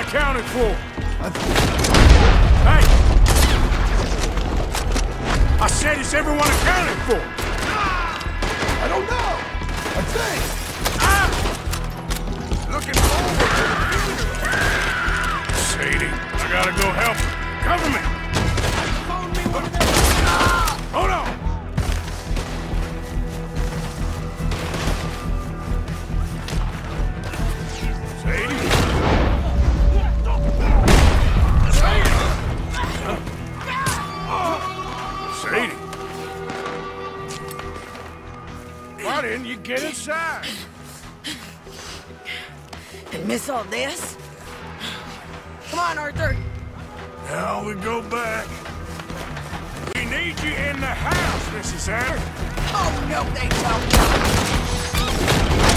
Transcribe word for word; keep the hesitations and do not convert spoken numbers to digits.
accounted for? Hey! I said, is everyone accounted for? I don't know. I think. Ah! Looking forward to the future. Sadie, I gotta go help her. Cover me! Hold on! Sadie? Sadie? Sadie? Why didn't you get inside? And miss all this? Come on, Arthur. Now we go back. We need you in the house, Missus Adder. Oh, no, they don't.